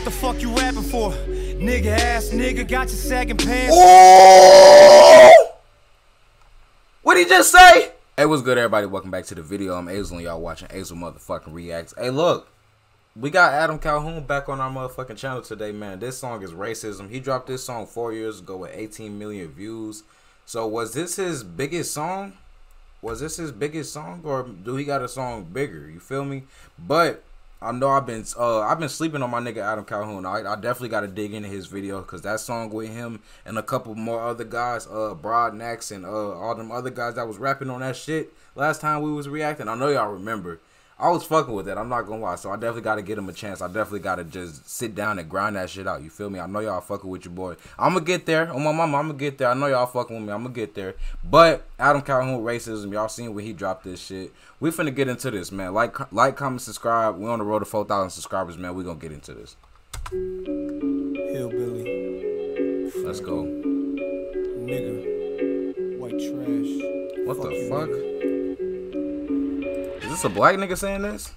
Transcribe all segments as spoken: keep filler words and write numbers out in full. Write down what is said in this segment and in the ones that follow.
the fuck you rapping for? Nigga ass nigga, got your sagging pants. Oh! What'd he just say? Hey, what's good, everybody? Welcome back to the video. I'm Azel and y'all watching Azel motherfucking Reacts. Hey, look. We got Adam Calhoun back on our motherfucking channel today, man. This song is Racism. He dropped this song four years ago with eighteen million views. So was this his biggest song? Was this his biggest song, or do he got a song bigger? You feel me? But I know I've been uh I've been sleeping on my nigga Adam Calhoun. I, I definitely got to dig into his video, because that song with him and a couple more other guys, uh Broadnax and uh all them other guys that was rapping on that shit last time we was reacting. I know y'all remember. I was fucking with that, I'm not gonna lie. So I definitely gotta give him a chance. I definitely gotta just sit down and grind that shit out. You feel me? I know y'all fucking with your boy. I'm gonna get there. On my mama, I'm gonna get there. I know y'all fucking with me. I'm gonna get there. But Adam Calhoun Racism, y'all seen when he dropped this shit. We finna get into this, man. Like, like, comment, subscribe. We on the road to four thousand subscribers, man. We gonna get into this. Hillbilly. Let's go. Nigga. White trash. What fuck the fuck? Nigga. Is this a black nigga saying this?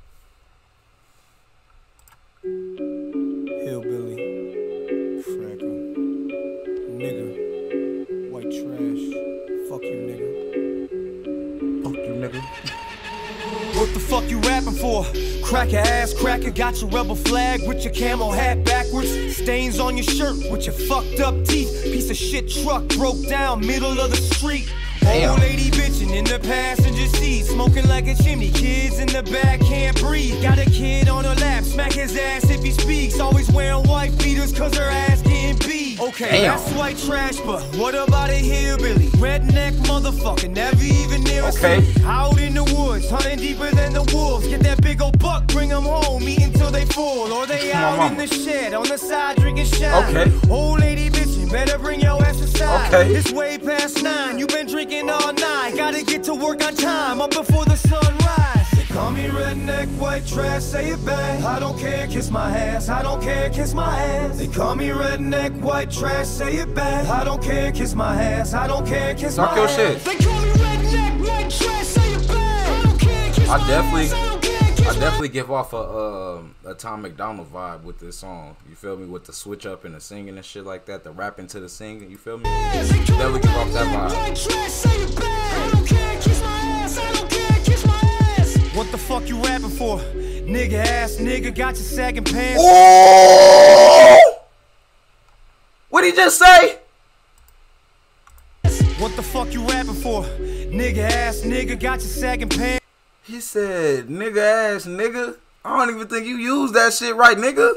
Hillbilly. Fracko. Nigga. White trash. Fuck you, nigga. Fuck you, nigga. What the fuck you rapping for? Cracker ass cracker, got your rebel flag with your camo hat backwards. Stains on your shirt with your fucked up teeth. Piece of shit truck broke down middle of the street. Damn. Old lady bitching in the passenger seat, smoking like a chimney. Kids in the back can't breathe. Got a kid on her lap, smack his ass if he speaks. Always wearing white beaters cause her ass getting beat. Okay, Damn. that's white trash, but what about a hillbilly? Redneck motherfucker, never even near a Okay. city. Out in the woods, hunting deeper than the wolves. Get that big old buck, bring them home, eat until they full. Or they Come on, out mama. in the shed, on the side drinking shine. Okay. Old lady bitching, better bring your ass aside. Okay. It's way past nine, you been drinking all night. Gotta get to work on time, up before the sun rise. They call me redneck, white trash, say it back. I don't care, kiss my ass. I don't care, kiss my ass. They call me redneck, white trash, say it back. I don't care, kiss my ass. I don't care, kiss Talk my your ass. shit. They call me redneck, white trash, say it back. I don't care, kiss I my definitely- ass. I don't care, kiss I my definitely give off a uh, a Tom McDonald vibe with this song. You feel me? With the switch up and the singing and shit like that, the rapping to the singing. You feel me? ass. They call me Definitely give off that redneck, vibe. white trash, say it back. I don't care, kiss my ass. I don't care, kiss my ass. What the fuck you rapping for? Nigga ass nigga, got your sagging pants. Oh! What'd he just say? What the fuck you rapping for? Nigga ass nigga, got your sagging pants. He said, nigga ass nigga. I don't even think you used that shit right, nigga.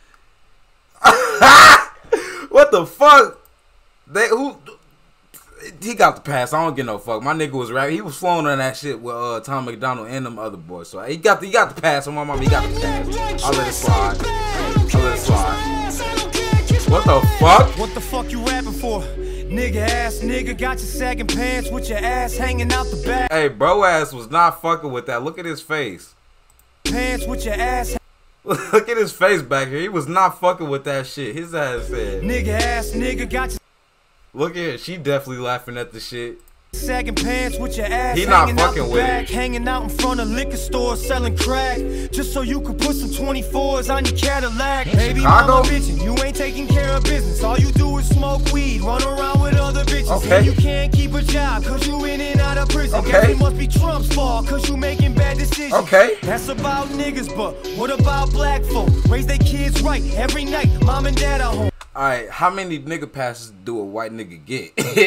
What the fuck? They who? He got the pass. I don't get no fuck. My nigga was rapping. He was flowing on that shit with uh, Tom McDonald and them other boys. So he got the, he got the pass on my mama. He got the pass. I'll let it slide. I'll let it slide. What the fuck? What the fuck you rapping for? Nigga ass nigga, got your sagging pants with your ass hanging out the back. Hey, bro ass was not fucking with that. Look at his face. Pants with your ass. Look at his face back here. He was not fucking with that shit. His ass said. Nigga ass nigga, got your Look at her. She definitely laughing at the shit. sagging pants with your ass He not hanging out fucking the with back, it. hanging out in front of liquor stores selling crack, just so you could put some twenty-fours on your Cadillac. Baby Chicago? mama bitchin', you ain't taking care of business. All you do is smoke weed, run around with other bitches. Okay. And you can't keep a job cause you in and out of prison. Okay. Guess it must be Trump's fault cause you making bad decisions. Okay. That's about niggas, but what about black folk? Raise their kids right every night, mom and dad are home. Alright, how many nigga passes do a white nigga get?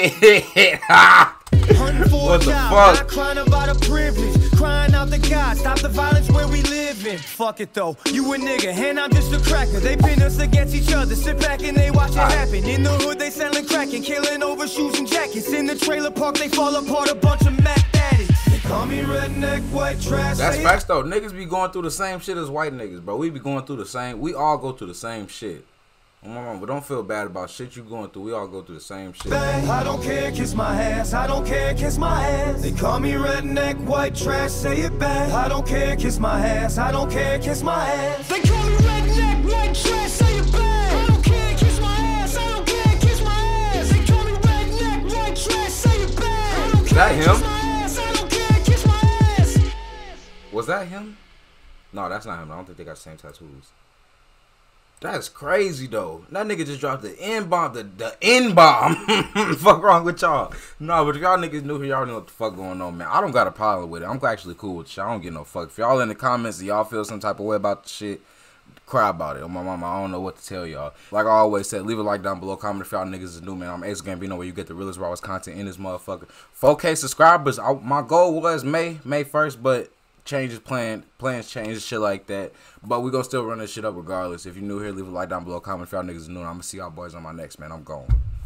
Hunting for What a the job, fuck? not crying about a privilege, crying out to God, stop the violence where we live in. Fuck it though, you a nigga and I'm just a cracker. They pin us against each other, sit back and they watch it happen. In the hood they selling crack and killing over shoes and jackets. In the trailer park they fall apart, a bunch of Mac addicts. They call me redneck, white trash. That's facts though. Niggas be going through the same shit as white niggas, bro. We be going through the same. We all go through the same shit. Oh, my mama, but don't feel bad about shit you going through. We all go through the same shit. I don't care, kiss my ass. I don't care, kiss my ass. They call me redneck, white trash, say it back. I don't care, kiss my ass. I don't care, kiss my ass. They call me redneck, white trash, say it back. I don't care, kiss my ass. I don't care, kiss my ass. They call me redneck, white trash, say it back. I don't Is that care, him? kiss my ass. I don't care, kiss my ass. Was that him? No, that's not him. I don't think they got the same tattoos. That's crazy though. That nigga just dropped the N bomb, the the N bomb. Fuck wrong with y'all? No, but if y'all niggas new here, y'all know what the fuck going on, man. I don't got a problem with it. I'm actually cool with y'all. I don't get no fuck. If y'all in the comments and y'all feel some type of way about the shit, cry about it. On my mama, I don't know what to tell y'all. Like I always said, leave a like down below. Comment if y'all niggas is new, man. I'm Ace Gambino, where you get the realest, rawest content in this motherfucker. four K subscribers. I, my goal was May, May first, but changes plan, plans change, shit like that. But we gonna still run this shit up regardless. If you're new here, leave a like down below. Comment if y'all niggas is new. I'm gonna see y'all boys on my next, man. I'm gone.